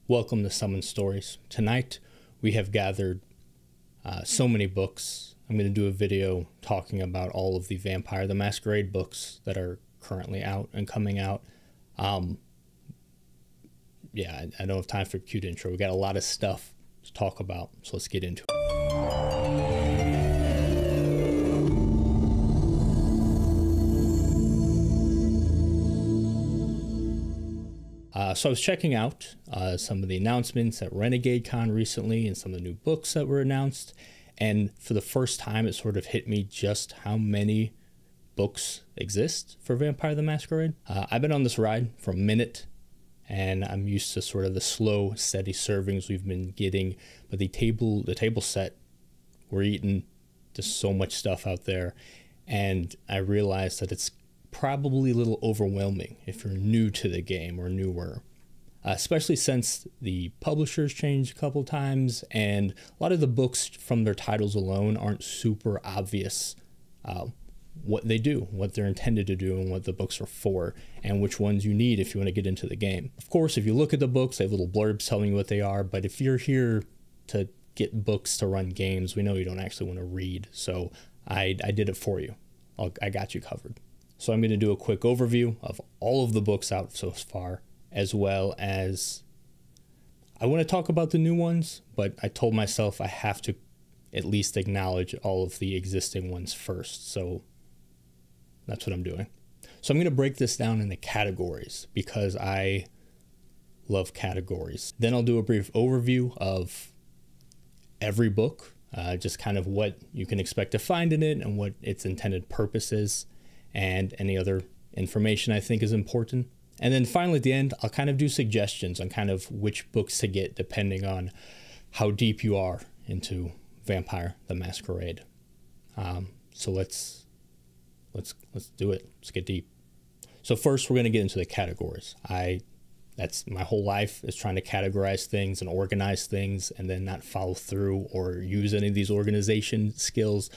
Welcome to Summon Stories. Tonight we have gathered so many books. I'm going to do a video talking about all of the Vampire the Masquerade books that are currently out and coming out. Yeah, I don't have time for a cute intro. We got a lot of stuff to talk about, so let's get into it. So I was checking out some of the announcements at Renegade Con recently and some of the new books that were announced. And for the first time, it sort of hit me just how many books exist for Vampire the Masquerade. I've been on this ride for a minute, and I'm used to sort of the slow, steady servings we've been getting. But the table set, we're eating just so much stuff out there. And I realized that it's probably a little overwhelming if you're new to the game or newer, especially since the publishers changed a couple times and a lot of the books from their titles alone aren't super obvious what they do, what they're intended to do, and what the books are for, and which ones you need if you want to get into the game. Of course, if you look at the books, they have little blurbs telling you what they are, but if you're here to get books to run games, we know you don't actually want to read, so I did it for you. I got you covered. So I'm going to do a quick overview of all of the books out so far, as well as I want to talk about the new ones, but I told myself I have to at least acknowledge all of the existing ones first. So that's what I'm doing. So I'm going to break this down into categories because I love categories. Then I'll do a brief overview of every book, just kind of what you can expect to find in it and what its intended purpose is, and any other information I think is important. And then finally at the end, I'll kind of do suggestions on kind of which books to get depending on how deep you are into Vampire the Masquerade. So let's do it. Let's get deep. So first we're going to get into the categories. That's my whole life, is trying to categorize things and organize things and then not follow through or use any of these organization skills.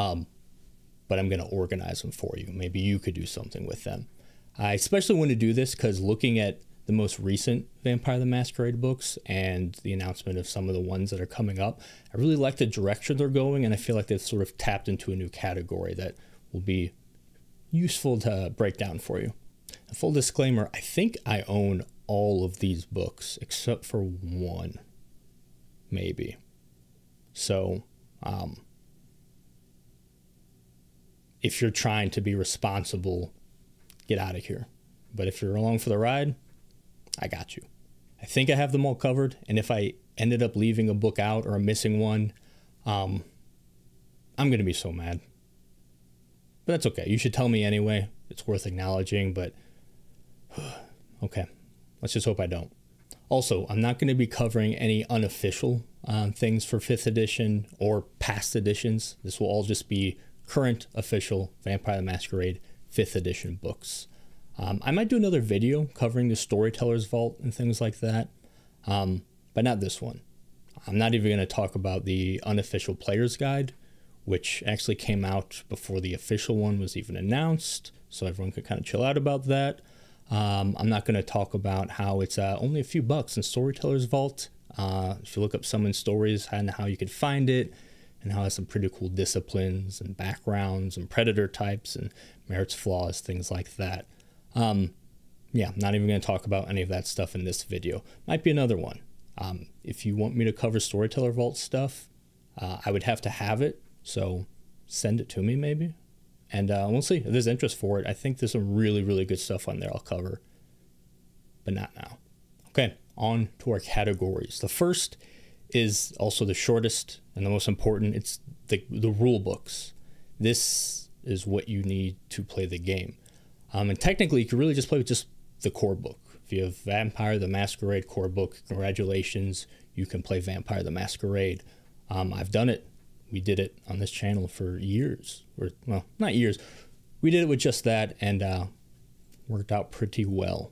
But I'm going to organize them for you. Maybe you could do something with them. I especially want to do this because looking at the most recent Vampire the Masquerade books and the announcement of some of the ones that are coming up, I really like the direction they're going, and I feel like they've sort of tapped into a new category that will be useful to break down for you. A full disclaimer, I think I own all of these books except for one, maybe. So, if you're trying to be responsible, get out of here. But if you're along for the ride, I got you. I think I have them all covered. And if I ended up leaving a book out or missing one, I'm going to be so mad. But that's okay. You should tell me anyway. It's worth acknowledging, but okay. Let's just hope I don't. Also, I'm not going to be covering any unofficial things for 5th edition or past editions. This will all just be current official Vampire the Masquerade 5th edition books. I might do another video covering the Storyteller's Vault and things like that, but not this one. I'm not even going to talk about the unofficial player's guide, which actually came out before the official one was even announced, so everyone could kind of chill out about that. I'm not going to talk about how it's only a few bucks in Storyteller's Vault. If you look up Summon Stories and how you could find it, and how it has some pretty cool disciplines and backgrounds and predator types and merits flaws, things like that. Yeah, I'm not even going to talk about any of that stuff in this video. Might be another one. If you want me to cover Storyteller Vault stuff, I would have to have it, so send it to me maybe. And we'll see if there's interest for it. I think there's some really, really good stuff on there I'll cover, but not now. Okay, on to our categories. The first is also the shortest and the most important. It's the rule books. This is what you need to play the game. And technically, you can really just play with just the core book. If you have Vampire the Masquerade core book, congratulations, you can play Vampire the Masquerade. I've done it. We did it on this channel for years. Well, not years. We did it with just that, and worked out pretty well.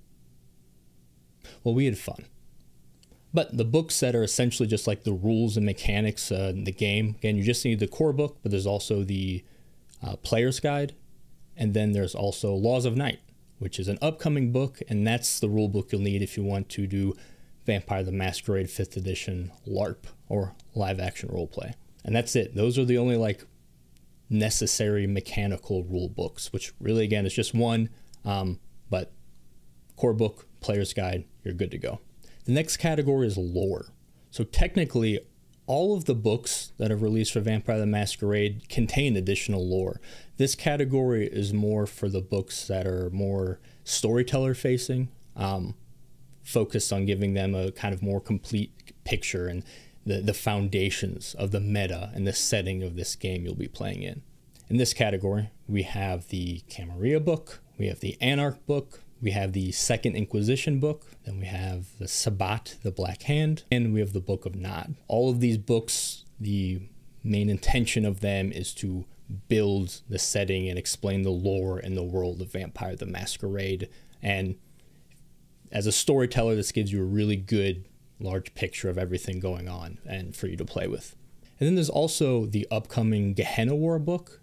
Well, we had fun. But the books that are essentially just like the rules and mechanics in the game, again, you just need the core book, but there's also the player's guide, and then there's also Laws of Night, which is an upcoming book, and that's the rule book you'll need if you want to do Vampire the Masquerade 5th edition LARP, or live action roleplay. And that's it. Those are the only like necessary mechanical rule books, which really again is just one, but core book, player's guide, you're good to go. The next category is lore. So technically all of the books that are released for Vampire the Masquerade contain additional lore. This category is more for the books that are more storyteller facing, focused on giving them a kind of more complete picture and the foundations of the meta and the setting of this game you'll be playing in. In this category, we have the Camarilla book, we have the Anarch book, we have the Second Inquisition book, then we have the Sabbat, the Black Hand, and we have the Book of Nod. All of these books, the main intention of them is to build the setting and explain the lore and the world of Vampire the Masquerade. And as a storyteller, this gives you a really good large picture of everything going on and for you to play with. And then there's also the upcoming Gehenna War book,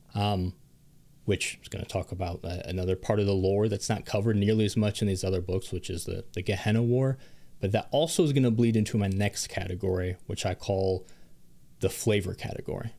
which is going to talk about another part of the lore that's not covered nearly as much in these other books, which is the Gehenna War. But that also is going to bleed into my next category, which I call the flavor category.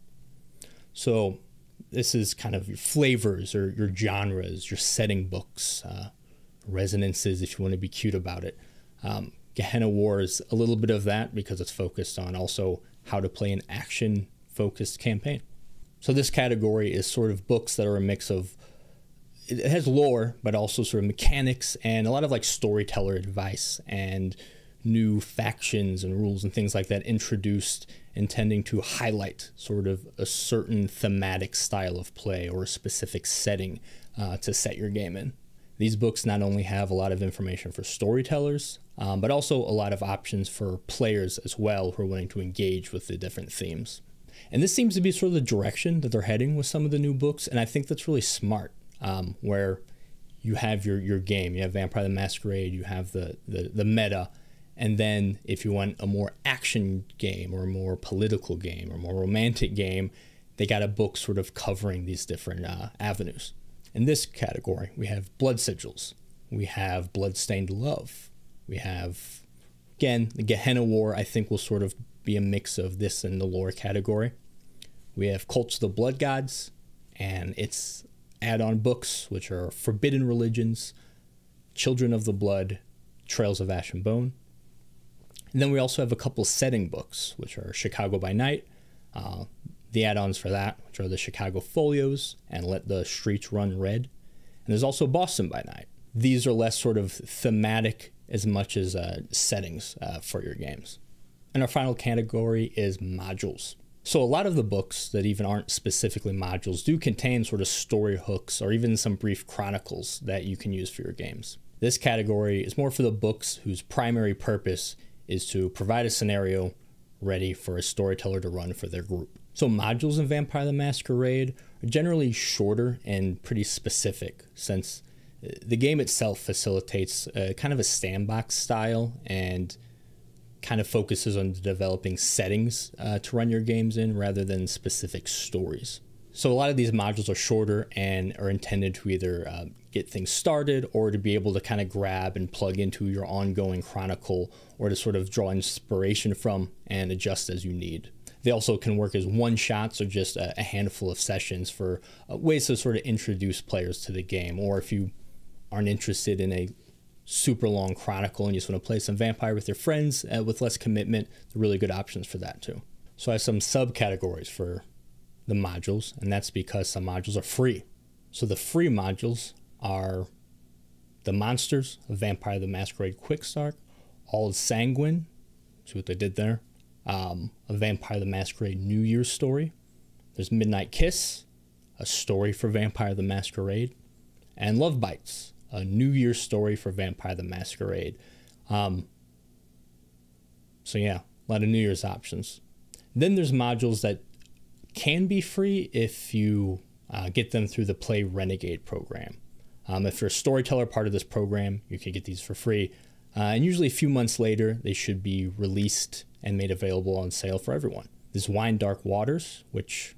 So this is kind of your flavors or your genres, your setting books, resonances, if you want to be cute about it. Gehenna War is a little bit of that because it's focused on also how to play an action-focused campaign. So this category is sort of books that are a mix of, it has lore, but also sort of mechanics and a lot of like storyteller advice and new factions and rules and things like that introduced, intending to highlight sort of a certain thematic style of play or a specific setting to set your game in. These books not only have a lot of information for storytellers, but also a lot of options for players as well who are wanting to engage with the different themes. And this seems to be sort of the direction that they're heading with some of the new books, and I think that's really smart, where you have your game, you have Vampire the Masquerade, you have the meta, and then if you want a more action game or a more political game or more romantic game, they got a book sort of covering these different avenues. In this category, we have Blood Sigils, we have Bloodstained Love, we have, again, the Gehenna War I think will sort of be a mix of this and the lore category. We have Cults of the Blood Gods and its add-on books, which are Forbidden Religions, Children of the Blood, Trails of Ash and Bone. And then we also have a couple setting books, which are Chicago by Night, the add-ons for that, which are the Chicago Folios and Let the Streets Run Red. And there's also Boston by Night. These are less sort of thematic as much as settings for your games. And our final category is modules. So a lot of the books that even aren't specifically modules do contain sort of story hooks or even some brief chronicles that you can use for your games. This category is more for the books whose primary purpose is to provide a scenario ready for a storyteller to run for their group. So modules in Vampire the Masquerade are generally shorter and pretty specific, since the game itself facilitates kind of a sandbox style and kind of focuses on developing settings to run your games in rather than specific stories. So a lot of these modules are shorter and are intended to either get things started or to be able to kind of grab and plug into your ongoing chronicle or to sort of draw inspiration from and adjust as you need. They also can work as one-shots or just a handful of sessions for ways to sort of introduce players to the game, or if you aren't interested in a super long chronicle and you just want to play some Vampire with your friends with less commitment, they're really good options for that too. So I have some subcategories for the modules, and that's because some modules are free. So the free modules are the Monsters of Vampire the Masquerade Quickstart, Auld Sanguine, see what they did there, a Vampire the Masquerade New Year's story. There's Midnight Kiss, a story for Vampire the Masquerade, and Love Bites, a New Year's story for Vampire the Masquerade. So yeah, a lot of New Year's options. Then there's modules that can be free if you get them through the Play Renegade program. If you're a storyteller part of this program, you can get these for free. And usually a few months later, they should be released and made available on sale for everyone. There's Wine Dark Waters, which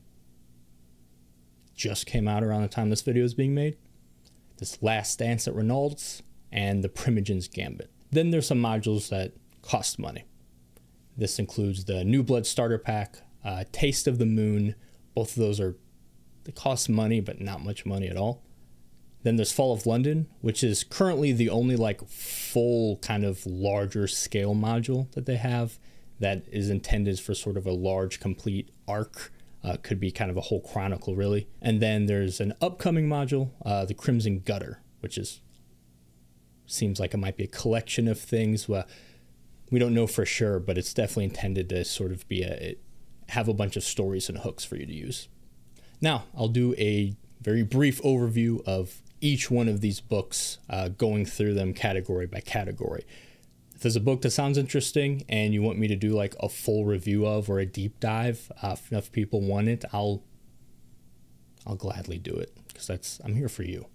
just came out around the time this video is being made. This Last Dance at Renauld's, and the Primogen's Gambit. Then there's some modules that cost money. This includes the New Blood starter pack, Taste of the Moon. Both of those they cost money, but not much money at all. Then there's Fall of London, which is currently the only like full kind of larger scale module that they have that is intended for sort of a large complete arc. Could be kind of a whole chronicle really. And then there's an upcoming module, the Crimson Gutter, which seems like it might be a collection of things. We don't know for sure, but it's definitely intended to sort of have a bunch of stories and hooks for you to use. Now, I'll do a very brief overview of each one of these books, going through them category by category. If there's a book that sounds interesting and you want me to do like a full review of or a deep dive, if enough people want it, I'll gladly do it, because I'm here for you.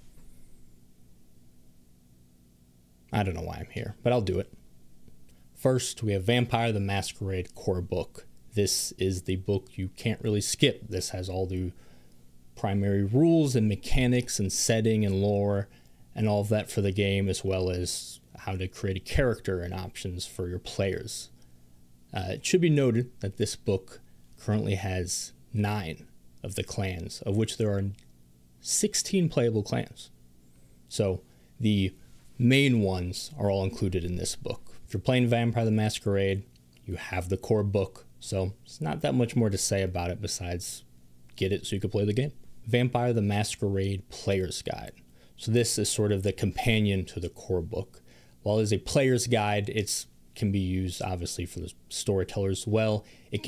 I don't know why I'm here, but I'll do it. First, we have Vampire the Masquerade Corebook. This is the book you can't really skip. This has all the primary rules and mechanics and setting and lore and all of that for the game, as well as how to create a character and options for your players. It should be noted that this book currently has 9 of the clans, of which there are 16 playable clans. So the main ones are all included in this book. If you're playing Vampire the Masquerade, you have the core book, so it's not that much more to say about it besides get it so you can play the game. Vampire the Masquerade Player's Guide. So this is sort of the companion to the core book. While it is a player's guide, it can be used obviously for the storytellers as well. It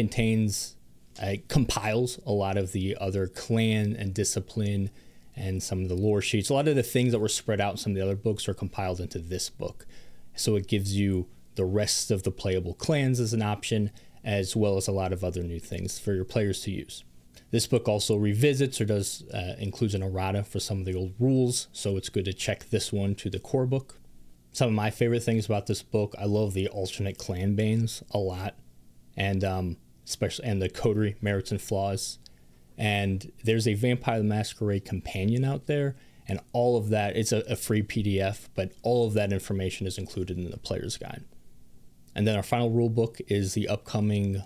compiles a lot of the other clan and discipline and some of the lore sheets. A lot of the things that were spread out in some of the other books are compiled into this book. So it gives you the rest of the playable clans as an option, as well as a lot of other new things for your players to use. This book also revisits or includes an errata for some of the old rules, so it's good to check this one to the core book. Some of my favorite things about this book, I love the alternate clan banes a lot, and especially the coterie merits and flaws. And there's a Vampire the Masquerade companion out there, and all of that, it's a free PDF, but all of that information is included in the player's guide. And then our final rule book is the upcoming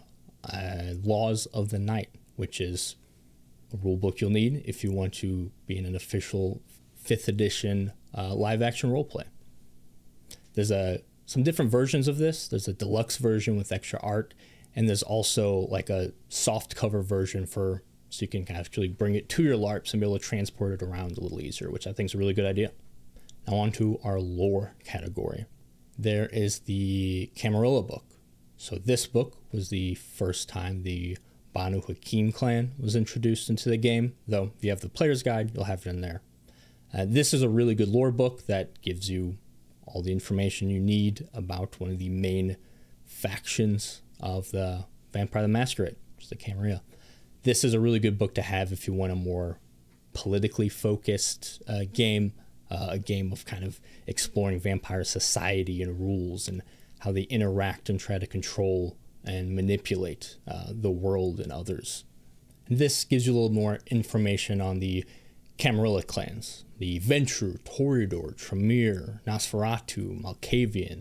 Laws of the Night, which is a rule book you'll need if you want to be in an official 5th edition live action roleplay. There's some different versions of this. There's a deluxe version with extra art, and there's also like a soft cover version so you can actually bring it to your LARPs and be able to transport it around a little easier, which I think is a really good idea. Now on to our lore category. There is the Camarilla book. So this book was the first time the Banu Hakim clan was introduced into the game, though if you have the player's guide, you'll have it in there. This is a really good lore book that gives you all the information you need about one of the main factions of the Vampire the Masquerade, which is the Camarilla. This is a really good book to have if you want a more politically focused game, a game of kind of exploring vampire society and rules and how they interact and try to control and manipulate the world and others. And this gives you a little more information on the Camarilla clans, the Ventrue, Toreador, Tremere, Nosferatu, Malkavian,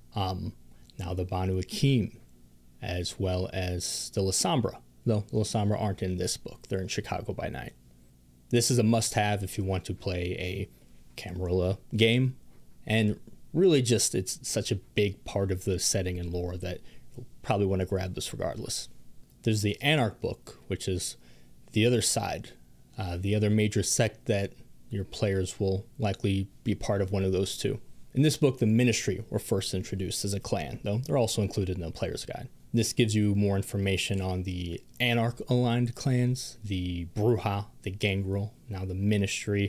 now the Banu Hakim, as well as the Lasombra, though the Lasombra aren't in this book. They're in Chicago by Night. This is a must-have if you want to play a Camarilla game, and really just it's such a big part of the setting and lore that you'll probably want to grab this regardless. There's the Anarch book, which is the other side, the other major sect that your players will likely be part of one of those two. In this book, the Ministry were first introduced as a clan, though they're also included in the player's guide. This gives you more information on the Anarch-aligned clans, the Bruja, the Gangrel, now the Ministry,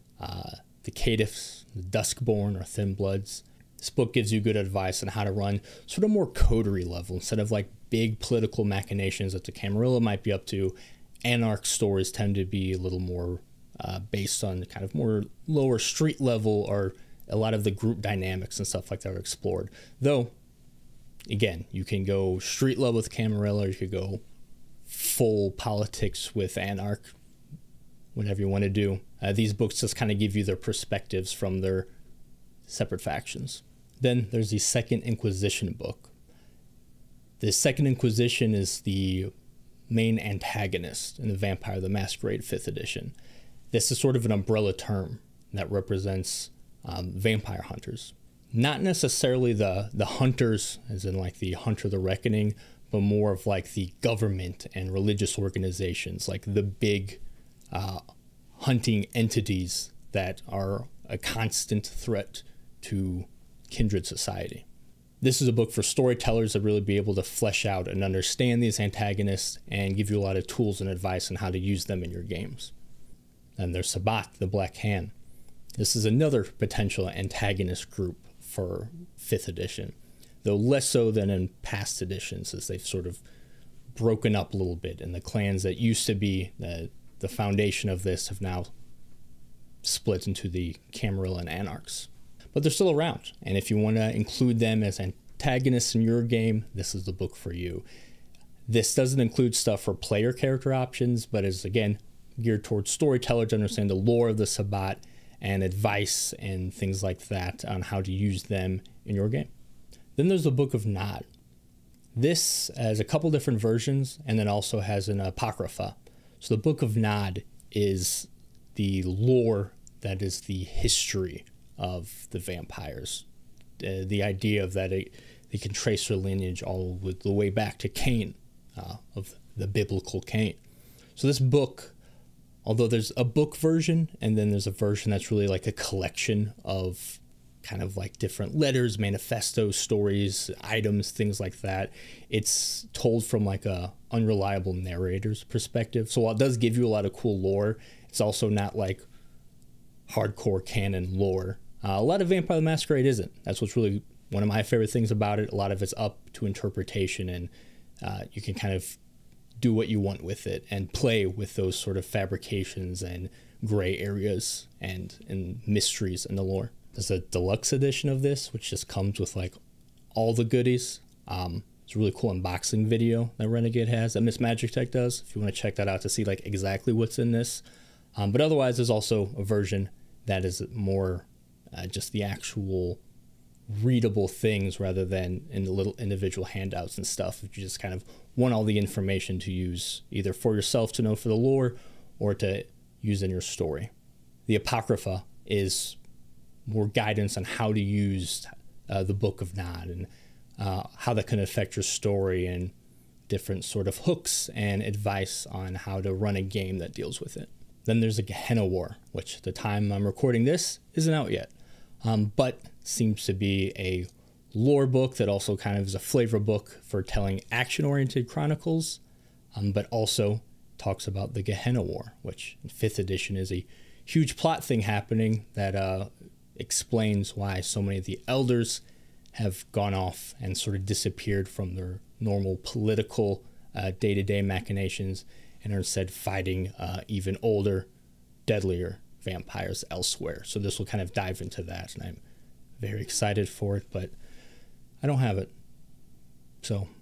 the Caitiffs, the Duskborn, or Thin Bloods. This book gives you good advice on how to run sort of more coterie level instead of like big political machinations that the Camarilla might be up to. Anarch stories tend to be a little more based on kind of more lower street level, or a lot of the group dynamics and stuff like that are explored. Though, again, you can go street level with Camarilla, or you could go full politics with Anarch, whatever you want to do. These books just kind of give you their perspectives from their separate factions. Then there's the Second Inquisition book. The Second Inquisition is the main antagonist in the Vampire the Masquerade 5th edition. This is sort of an umbrella term that represents vampire hunters. Not necessarily the hunters, as in like the Hunter the Reckoning, but more of like the government and religious organizations, like the big hunting entities that are a constant threat to kindred society. This is a book for storytellers that really be able to flesh out and understand these antagonists and give you a lot of tools and advice on how to use them in your games. And there's Sabbat, the Black Hand. This is another potential antagonist group for 5th edition, though less so than in past editions, as they've sort of broken up a little bit, and the clans that used to be the foundation of this have now split into the Camarilla and Anarchs. But they're still around, and if you want to include them as antagonists in your game, this is the book for you. This doesn't include stuff for player character options, but is again geared towards storytellers to understand the lore of the Sabbat and advice and things like that on how to use them in your game. Then there's the Book of Nod. This has a couple different versions and then also has an Apocrypha. So the Book of Nod is the lore that is the history of the vampires. The idea of that they can trace their lineage all the way back to Cain, of the biblical Cain. So this book, although there's a book version and then there's a version that's really like a collection of kind of like different letters, manifestos, stories, items, things like that. It's told from like a unreliable narrator's perspective. So while it does give you a lot of cool lore, it's also not like hardcore canon lore. A lot of Vampire the Masquerade isn't. That's what's really one of my favorite things about it. A lot of it's up to interpretation, and you can kind of do what you want with it and play with those sort of fabrications and gray areas and mysteries in the lore. There's a deluxe edition of this, which just comes with like all the goodies. It's a really cool unboxing video that Renegade has, that Miss Magic Tech does, if you want to check that out to see like exactly what's in this. But otherwise, there's also a version that is more just the actual readable things rather than in the little individual handouts and stuff. If you just kind of want all the information to use either for yourself to know for the lore or to use in your story. The Apocrypha is more guidance on how to use the Book of Nod and how that can affect your story and different sort of hooks and advice on how to run a game that deals with it. Then there's a Gehenna War, which at the time I'm recording this isn't out yet, but seems to be a lore book that also kind of is a flavor book for telling action-oriented chronicles, but also talks about the Gehenna War, which in 5th edition is a huge plot thing happening that explains why so many of the elders have gone off and sort of disappeared from their normal political day-to-day machinations and are instead fighting even older, deadlier vampires elsewhere. So this will kind of dive into that, and I'm very excited for it, but I don't have it. So we'll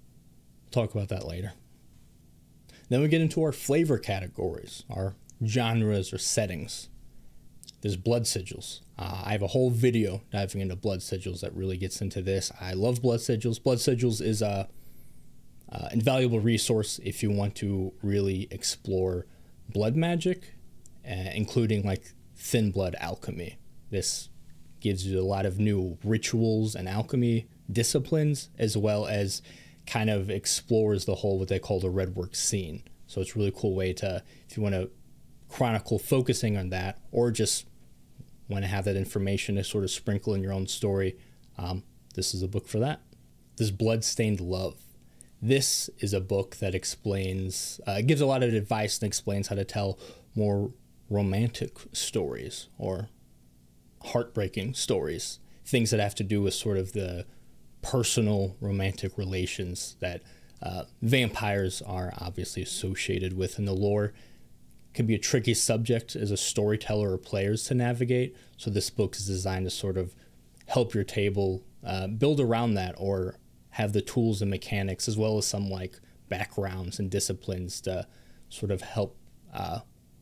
talk about that later. Then we get into our flavor categories, our genres or settings. There's blood sigils. I have a whole video diving into blood sigils that really gets into this. I love blood sigils. Blood sigils is a invaluable resource if you want to really explore blood magic, including like thin blood alchemy. This gives you a lot of new rituals and alchemy disciplines, as well as kind of explores the whole what they call the redwork scene. So it's a really cool way to, if you want to chronicle focusing on that, or just want to have that information to sort of sprinkle in your own story, this is a book for that. This Bloodstained Love. This is a book that explains, gives a lot of advice and explains how to tell more romantic stories or heartbreaking stories, things that have to do with sort of the personal romantic relations that vampires are obviously associated with in the lore. Can be a tricky subject as a storyteller or players to navigate, so this book is designed to sort of help your table build around that, or have the tools and mechanics as well as some like backgrounds and disciplines to sort of help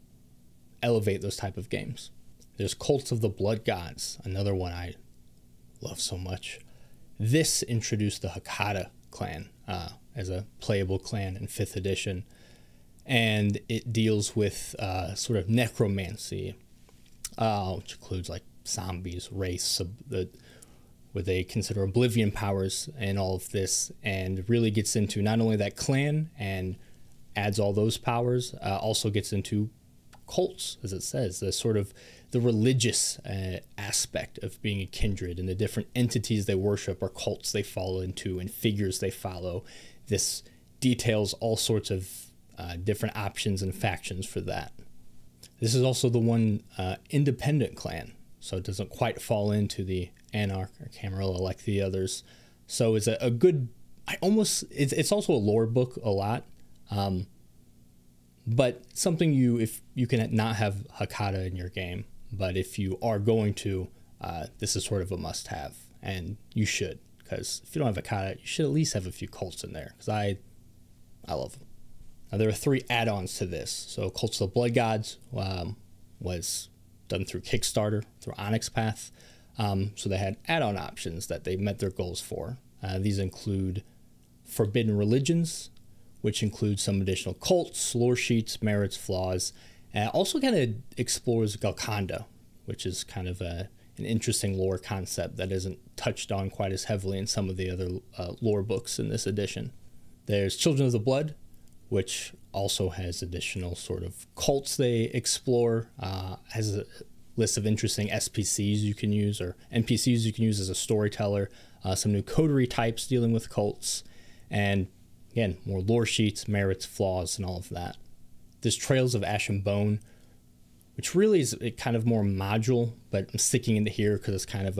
elevate those type of games. There's Cults of the Blood Gods, another one I love so much. This introduced the Hekata clan as a playable clan in 5th edition, and it deals with sort of necromancy, which includes like zombies, race, what they consider oblivion powers and all of this, and really gets into not only that clan and adds all those powers, also gets into cults, as it says, the sort of the religious aspect of being a kindred and the different entities they worship or cults they fall into and figures they follow. This details all sorts of different options and factions for that. This is also the one independent clan, so it doesn't quite fall into the Anarch or Camarilla like the others. So it's a good, it's also a lore book a lot, but something if you can not have Hekata in your game, but if you are going to, this is sort of a must-have, and you should, because if you don't have Hekata, you should at least have a few cults in there, because I love them. Now, there are 3 add-ons to this. So Cults of the Blood Gods was done through Kickstarter, through Onyx Path. So they had add-on options that they met their goals for. These include Forbidden Religions, which includes some additional cults, lore sheets, merits, flaws. Also kind of explores Galkanda, which is kind of an interesting lore concept that isn't touched on quite as heavily in some of the other lore books in this edition. There's Children of the Blood, which also has additional sort of cults they explore, has a list of interesting SPCs you can use, or NPCs you can use as a storyteller, some new coterie types dealing with cults, and again, more lore sheets, merits, flaws, and all of that. There's Trails of Ash and Bone, which really is kind of more module, but I'm sticking into here because it's kind of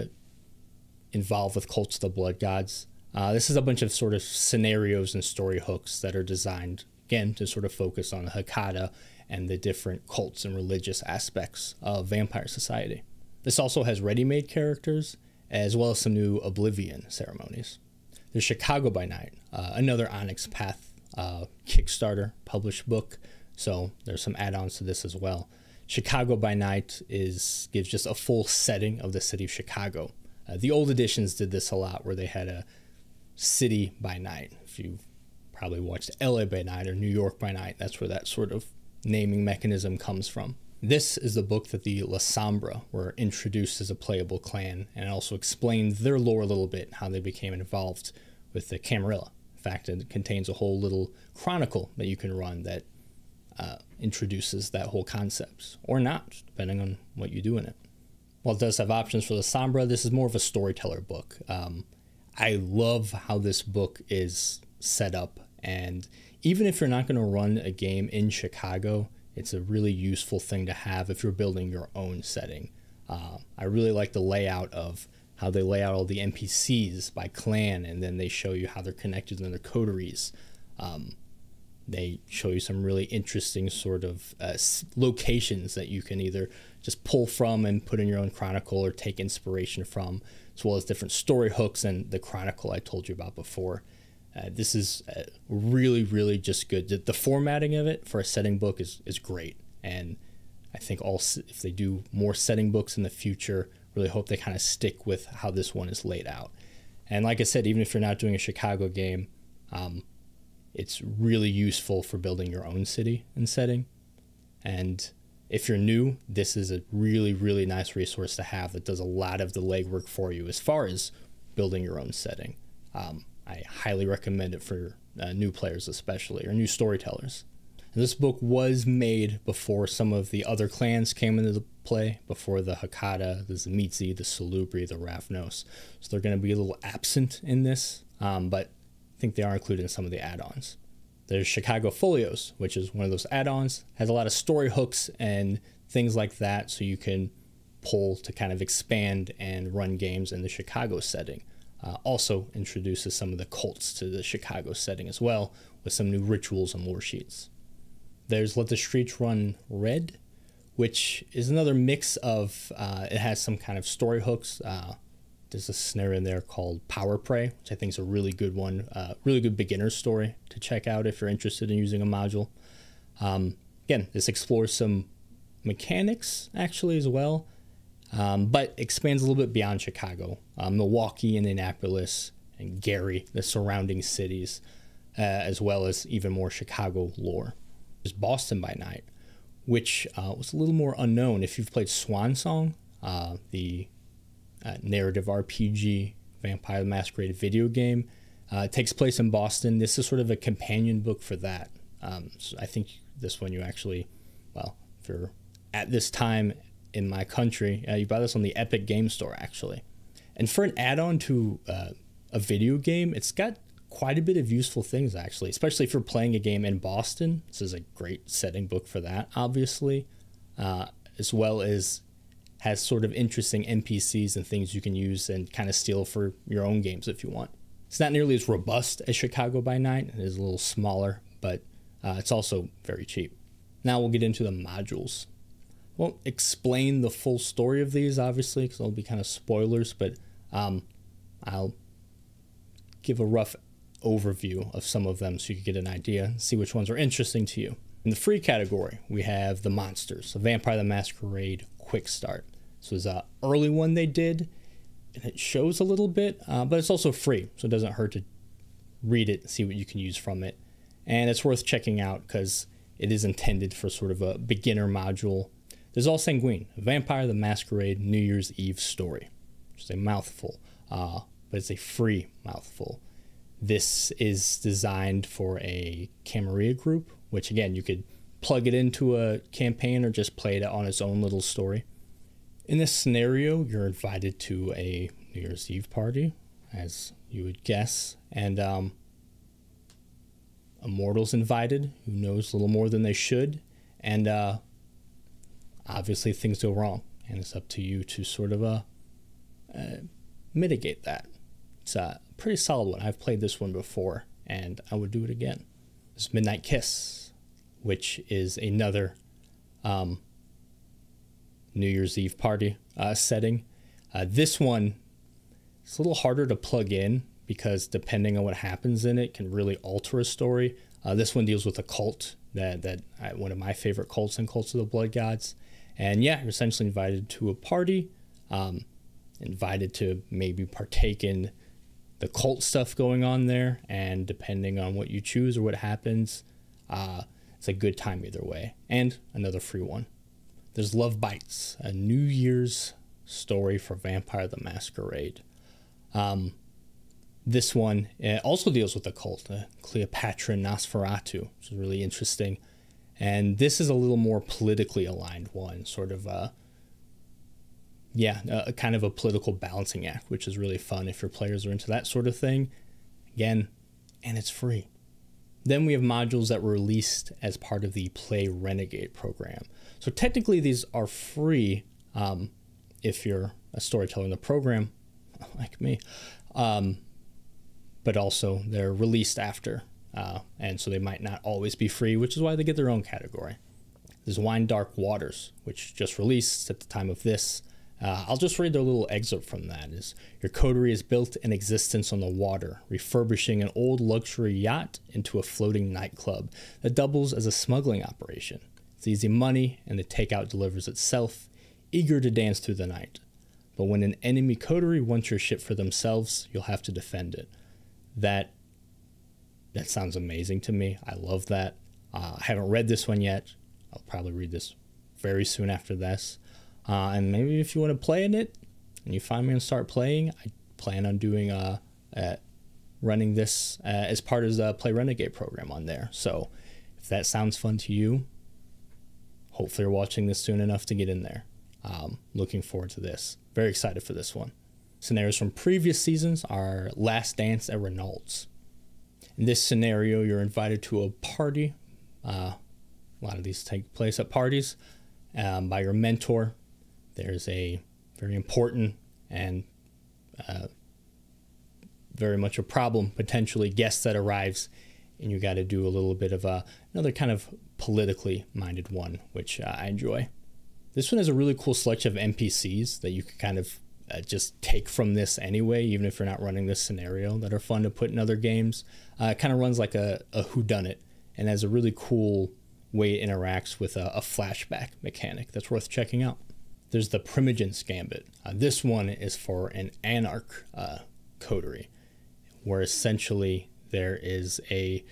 involved with Cults of the Blood Gods. This is a bunch of sort of scenarios and story hooks that are designed, again, to sort of focus on the Hekata and the different cults and religious aspects of Vampire Society. This also has ready-made characters, as well as some new Oblivion ceremonies. There's Chicago by Night, another Onyx Path Kickstarter published book, so there's some add-ons to this as well. Chicago by Night gives just a full setting of the city of Chicago. The old editions did this a lot, where they had a city by night. If you've probably watched LA by Night or New York by Night, that's where that sort of naming mechanism comes from. This is the book that the La Sombra were introduced as a playable clan, and it also explained their lore a little bit, how they became involved with the Camarilla. In fact, it contains a whole little chronicle that you can run that introduces that whole concept, or not, depending on what you do in it. While it does have options for the Sombra, this is more of a storyteller book. I love how this book is set up, and even if you're not going to run a game in Chicago, it's a really useful thing to have if you're building your own setting. I really like the layout of how they lay out all the NPCs by clan, and then they show you how they're connected in their coteries. They show you some really interesting sort of locations that you can either just pull from and put in your own chronicle or take inspiration from, as well as different story hooks and the chronicle I told you about before. This is really, really just good. The formatting of it for a setting book is great, and I think if they do more setting books in the future, really hope they kind of stick with how this one is laid out. And like I said, even if you're not doing a Chicago game, it's really useful for building your own city and setting. And if you're new, this is a really, really nice resource to have that does a lot of the legwork for you as far as building your own setting. I highly recommend it for new players especially, or new storytellers. And this book was made before some of the other clans came into play, before the Hekata, the Tzimisce, the Salubri, the Ravnos. So they're going to be a little absent in this, but I think they are included in some of the add-ons. There's Chicago Folios, which is one of those add-ons, has a lot of story hooks and things like that, so you can pull to kind of expand and run games in the Chicago setting. Also introduces some of the cults to the Chicago setting as well, with some new rituals and lore sheets. There's Let the Streets Run Red, which is another mix of, it has some kind of story hooks. There's a scenario in there called Power Prey, which I think is a really good one, really good beginner story to check out if you're interested in using a module. Again, this explores some mechanics actually as well. but expands a little bit beyond Chicago, Milwaukee, Indianapolis, and Gary, the surrounding cities, as well as even more Chicago lore. There's Boston by Night, which was a little more unknown. If you've played Swan Song, the narrative RPG Vampire the Masquerade video game, it takes place in Boston. This is sort of a companion book for that. So I think this one you actually, well, if you're at this time in my country, you buy this on the Epic Game Store, actually. And for an add-on to a video game, it's got quite a bit of useful things, actually, especially if you're playing a game in Boston. This is a great setting book for that, obviously, as well as has sort of interesting NPCs and things you can use and kind of steal for your own games if you want. It's not nearly as robust as Chicago by Night. It is a little smaller, but it's also very cheap. Now we'll get into the modules. Won't explain the full story of these, obviously, because they'll be kind of spoilers, but I'll give a rough overview of some of them so you can get an idea and see which ones are interesting to you. In the free category, we have the Monsters, the Vampire the Masquerade Quickstart. This was an early one they did, and it shows a little bit, but it's also free, so it doesn't hurt to read it and see what you can use from it. And it's worth checking out because it is intended for sort of a beginner module. There's Auld Sanguine, a Vampire the Masquerade New Year's Eve story, which is a mouthful, but it's a free mouthful. This is designed for a Camarilla group, which again, you could plug it into a campaign or just play it on its own little story. In this scenario, you're invited to a New Year's Eve party, as you would guess, and a mortal's invited who knows a little more than they should, and obviously things go wrong, and it's up to you to sort of mitigate that. It's a pretty solid one. I've played this one before, and I would do it again. There's Midnight Kiss, which is another New Year's Eve party setting. This one is a little harder to plug in because depending on what happens in it can really alter a story. This one deals with a cult, that one of my favorite cults in Cults of the Blood Gods. And yeah, you're essentially invited to a party, invited to maybe partake in the cult stuff going on there, and depending on what you choose or what happens, it's a good time either way. And another free one. There's Love Bites, a New Year's story for Vampire the Masquerade. This one also deals with the cult, Cleopatra Nosferatu, which is really interesting. And this is a little more politically aligned one, sort of kind of a political balancing act, which is really fun if your players are into that sort of thing. Again, and it's free. Then we have modules that were released as part of the Play Renegade program. So technically these are free if you're a storyteller in the program, like me, but also they're released after, and so they might not always be free, which is why they get their own category. There's Wine Dark Waters, which just released at the time of this. I'll just read their little excerpt from that. Your coterie is built in existence on the water, refurbishing an old luxury yacht into a floating nightclub that doubles as a smuggling operation. It's easy money, and the takeout delivers itself, eager to dance through the night. But when an enemy coterie wants your ship for themselves, you'll have to defend it. That sounds amazing to me. I love that. I haven't read this one yet. I'll probably read this very soon after this. And maybe if you want to play in it and you find me and start playing, I plan on doing running this as part of the Play Renegade program on there. So if that sounds fun to you, hopefully you're watching this soon enough to get in there. Looking forward to this. Very excited for this one. Scenarios from previous seasons are Last Dance at Renauld's. In this scenario, you're invited to a party. A lot of these take place at parties by your mentor. There's a very important and very much a problem, potentially, guest that arrives, and you got to do a little bit of another kind of politically minded one, which I enjoy. This one has a really cool selection of NPCs that you can kind of just take from this anyway, even if you're not running this scenario, that are fun to put in other games. It kind of runs like a whodunit and has a really cool way it interacts with a flashback mechanic that's worth checking out. There's the Primogen's Gambit. This one is for an Anarch coterie, where essentially there is a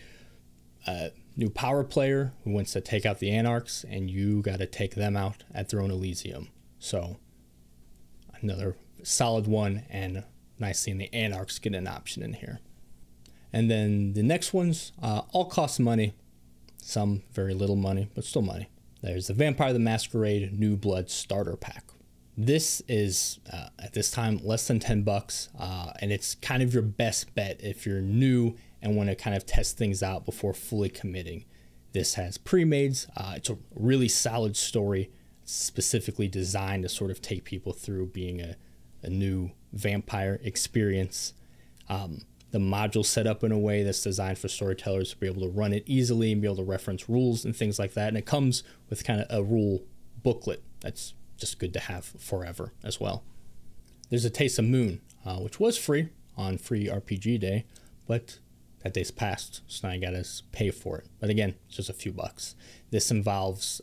new power player who wants to take out the Anarchs, and you got to take them out at their own Elysium. So another solid one, and nice seeing the Anarchs get an option in here. And then the next ones all cost money, some very little money, but still money. There's the Vampire the Masquerade New Blood Starter Pack. This is, at this time, less than $10, and it's kind of your best bet if you're new and want to kind of test things out before fully committing. This has pre-mades. It's a really solid story, specifically designed to sort of take people through being a new vampire experience. The module set up in a way that's designed for storytellers to be able to run it easily and be able to reference rules and things like that. And it comes with kind of a rule booklet that's just good to have forever as well. There's a Taste of Moon, which was free on Free RPG Day, but that day's passed, so now you gotta pay for it. But again, it's just a few bucks. This involves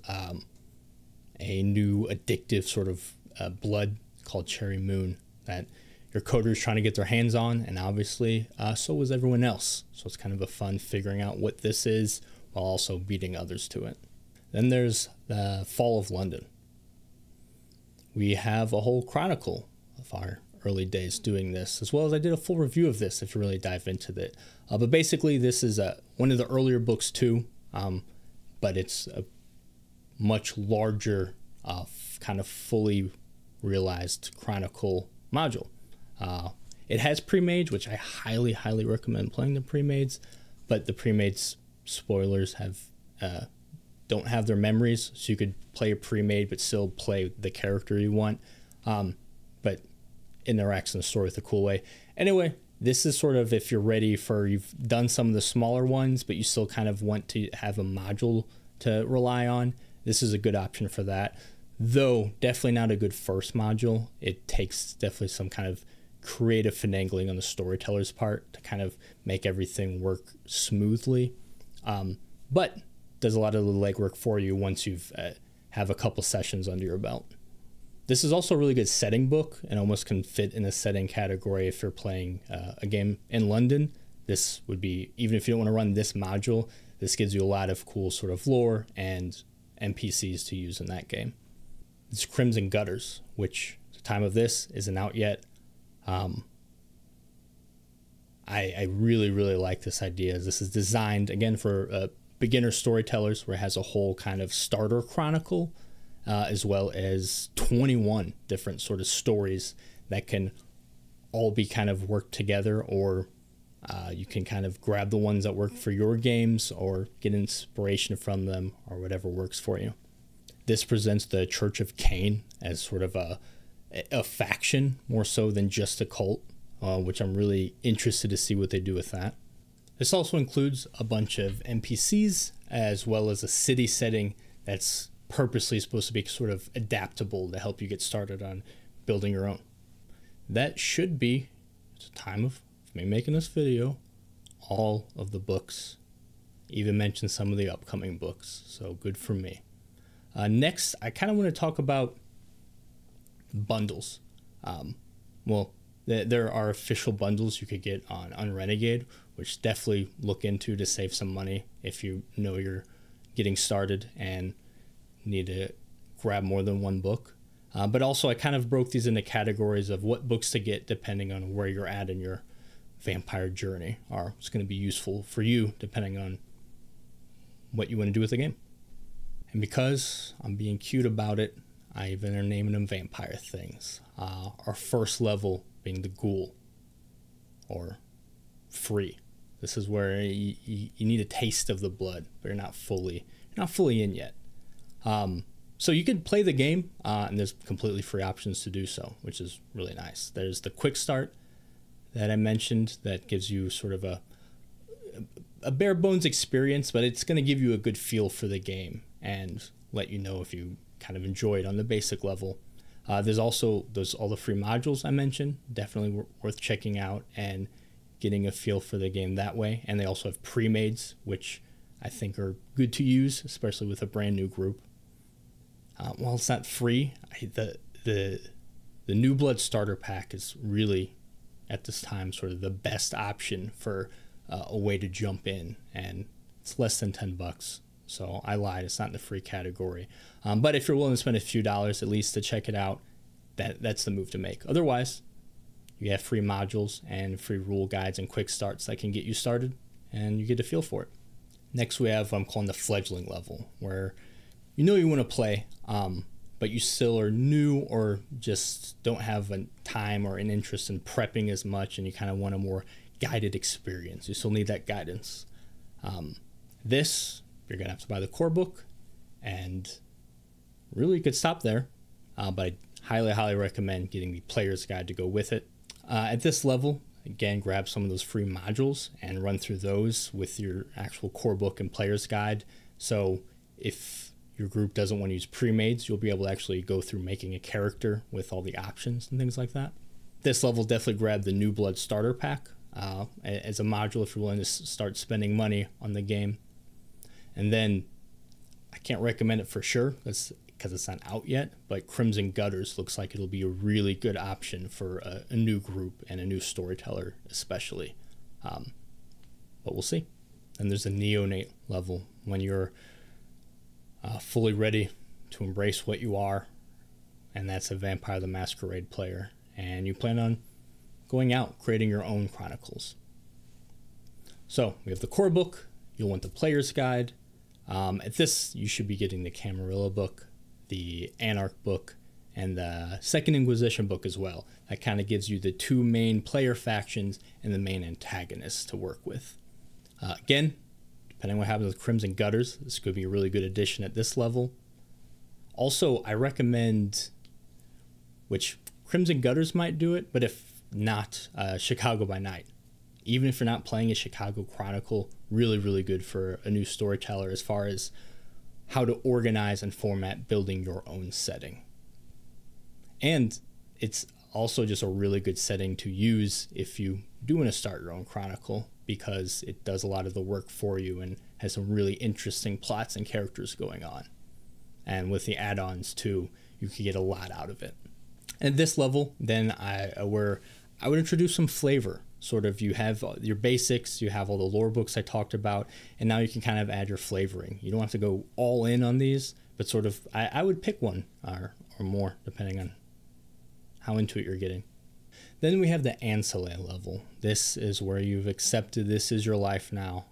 a new addictive sort of blood called Cherry Moon that your coder's trying to get their hands on, and obviously so is everyone else. So it's kind of a fun figuring out what this is while also beating others to it. Then there's the Fall of London. We have a whole chronicle of our early days doing this, as well as I did a full review of this if you really dive into it. But basically this is one of the earlier books too, but it's a much larger kind of fully realized chronicle module. It has pre-mades, which I highly recommend playing the pre-mades, but the pre-mades spoilers have don't have their memories, so you could play a pre-made but still play the character you want, but interacts in the story with a cool way. Anyway, this is sort of if you're ready for, you've done some of the smaller ones but you still kind of want to have a module to rely on, this is a good option for that. Though definitely not a good first module. It takes definitely some kind of creative finagling on the storyteller's part to kind of make everything work smoothly, but does a lot of the legwork for you once you've have a couple sessions under your belt. This is also a really good setting book and almost can fit in a setting category if you're playing a game in London. This would be, even if you don't want to run this module, this gives you a lot of cool sort of lore and NPCs to use in that game. It's Crimson Gutters, which at the time of this isn't out yet. I really like this idea. This is designed again for beginner storytellers, where it has a whole kind of starter chronicle, as well as 21 different sort of stories that can all be kind of worked together, or you can kind of grab the ones that work for your games or get inspiration from them, or whatever works for you. This presents the Church of Cain as sort of a faction more so than just a cult, which I'm really interested to see what they do with that. This also includes a bunch of NPCs as well as a city setting that's purposely supposed to be sort of adaptable to help you get started on building your own. That should be, at the time of me making this video, all of the books. Even mentioned some of the upcoming books, so good for me. Next, I kind of want to talk about bundles. Well, there are official bundles you could get on Renegade, which definitely look into to save some money if you know you're getting started and need to grab more than one book. But also I kind of broke these into categories of what books to get depending on where you're at in your vampire journey, or it's going to be useful for you depending on what you want to do with the game. And because I'm being cute about it, I even are naming them vampire things. Our first level being the Ghoul, or free. This is where you need a taste of the blood, but you're not fully in yet. So you could play the game, and there's completely free options to do so, which is really nice. There's the quick start that I mentioned that gives you sort of a bare bones experience, but it's going to give you a good feel for the game and let you know if you kind of enjoy it on the basic level. There's all the free modules I mentioned, definitely worth checking out and getting a feel for the game that way. And they also have pre-mades, which I think are good to use, especially with a brand new group. While it's not free, the New Blood starter pack is really, at this time, sort of the best option for a way to jump in, and it's less than $10. So I lied, it's not in the free category. But if you're willing to spend a few dollars at least to check it out, that's the move to make. Otherwise, you have free modules and free rule guides and quick starts that can get you started, and you get a feel for it. Next, we have what I'm calling the Fledgling Level, where you know you want to play, but you still are new or just don't have a time or an interest in prepping as much, and you kind of want a more guided experience. You still need that guidance. This, you're going to have to buy the Corebook, and really you could stop there, but I highly recommend getting the player's guide to go with it. At this level, again, grab some of those free modules and run through those with your actual Corebook and player's guide. So if your group doesn't want to use pre-mades, you'll be able to actually go through making a character with all the options and things like that. This level, definitely grab the New Blood starter pack as a module if you're willing to start spending money on the game. And then I can't recommend it for sure because it's not out yet, but Crimson Gutters looks like it'll be a really good option for a new group and a new storyteller especially. But we'll see. And there's a Neonate level when you're fully ready to embrace what you are, and that's a Vampire the Masquerade player, and you plan on going out, creating your own chronicles. So we have the Corebook, you'll want the player's guide. At this, you should be getting the Camarilla book, the Anarch book, and the Second Inquisition book as well. That kind of gives you the two main player factions and the main antagonists to work with. Again, depending on what happens with Crimson Gutters, this could be a really good addition at this level. Also, I recommend, which Crimson Gutters might do it, but if not, Chicago by Night. Even if you're not playing a Chicago Chronicle, really good for a new storyteller as far as how to organize and format building your own setting. And it's also just a really good setting to use if you do want to start your own Chronicle, because it does a lot of the work for you and has some really interesting plots and characters going on. And with the add-ons too, you can get a lot out of it. At this level, then I would introduce some flavor. Sort of, you have your basics, you have all the lore books I talked about, and now you can kind of add your flavoring. You don't have to go all in on these, but sort of, I would pick one or more, depending on how into it you're getting. Then we have the Ancillae level. This is where you've accepted this is your life now.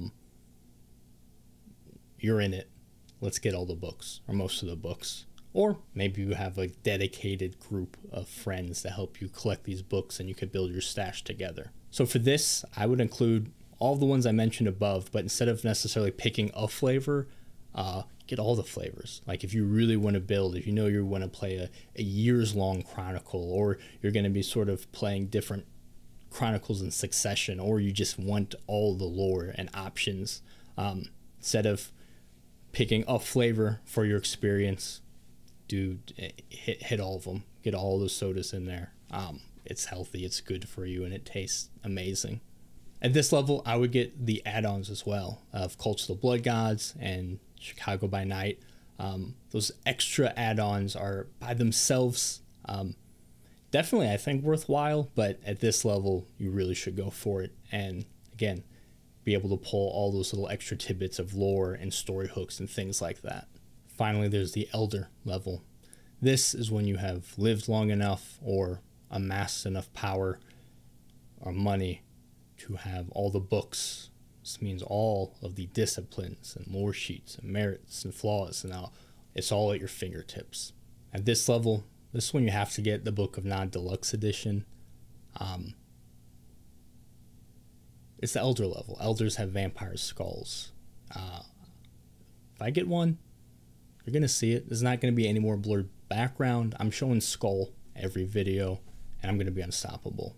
You're in it. Let's get all the books, or most of the books. Or maybe you have a dedicated group of friends to help you collect these books and you could build your stash together. So for this, I would include all the ones I mentioned above, but instead of necessarily picking a flavor, get all the flavors. Like if you really want to build, if you know you want to play a years-long chronicle, or you're going to be sort of playing different chronicles in succession, or you just want all the lore and options, instead of picking a flavor for your experience, hit all of them. Get all those sodas in there. It's healthy, it's good for you, and it tastes amazing. At this level, I would get the add-ons as well of Cults of the Blood Gods and Chicago by Night. Those extra add-ons are by themselves definitely, I think, worthwhile, but at this level, you really should go for it. And again, be able to pull all those little extra tidbits of lore and story hooks and things like that. Finally, there's the Elder level. This is when you have lived long enough or amassed enough power or money to have all the books. This means all of the disciplines and lore sheets and merits and flaws, and now it's all at your fingertips. At this level, this is when you have to get the Book of Non-Deluxe Edition. It's the Elder level. Elders have vampire skulls. If I get one, you're going to see it. There's not going to be any more blurred background. I'm showing skull every video, and I'm going to be unstoppable.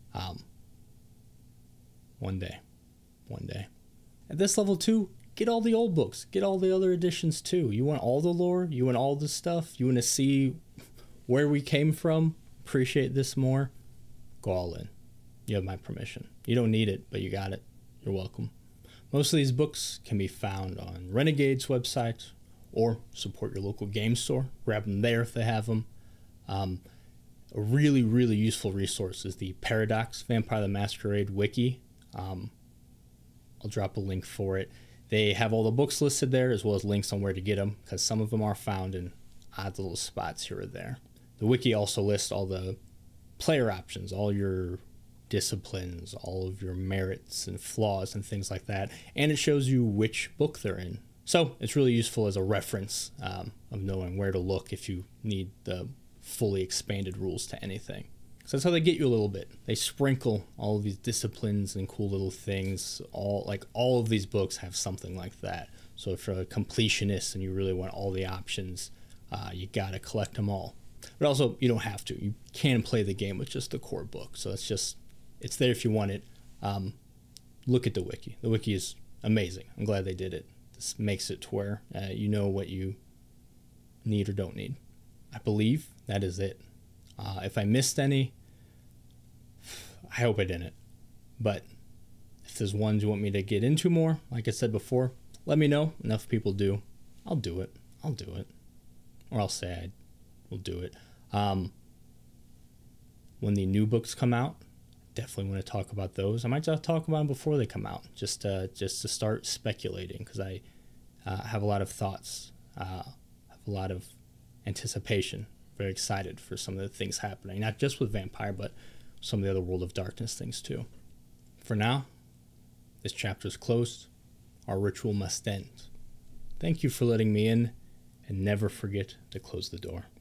One day. At this level 2, get all the old books. Get all the other editions too. You want all the lore? You want all the stuff? You want to see where we came from? Appreciate this more? Go all in. You have my permission. You don't need it, but you got it. You're welcome. Most of these books can be found on Renegade's website, or support your local game store. Grab them there if they have them. A really, really useful resource is the Paradox Vampire the Masquerade wiki. I'll drop a link for it. They have all the books listed there, as well as links on where to get them, because some of them are found in odd little spots here or there. The wiki also lists all the player options, all your disciplines, all of your merits and flaws and things like that, and it shows you which book they're in. So it's really useful as a reference of knowing where to look if you need the fully expanded rules to anything. So that's how they get you a little bit. They sprinkle all of these disciplines and cool little things. All of these books have something like that. So if you're a completionist and you really want all the options, you gotta collect them all. But also, you don't have to. You can play the game with just the core book. So it's there if you want it. Look at the wiki. The wiki is amazing. I'm glad they did it. This makes it to where you know what you need or don't need. I believe that is it. If I missed any, I hope I didn't. But if there's ones you want me to get into more, like I said before, let me know. Enough people do. I'll do it. Or I'll say I will do it. When the new books come out, definitely want to talk about those. I might just talk about them before they come out, just to start speculating, because I have a lot of thoughts, have a lot of anticipation. Very excited for some of the things happening, not just with Vampire, but some of the other World of Darkness things too. For now, this chapter is closed. Our ritual must end. Thank you for letting me in, and never forget to close the door.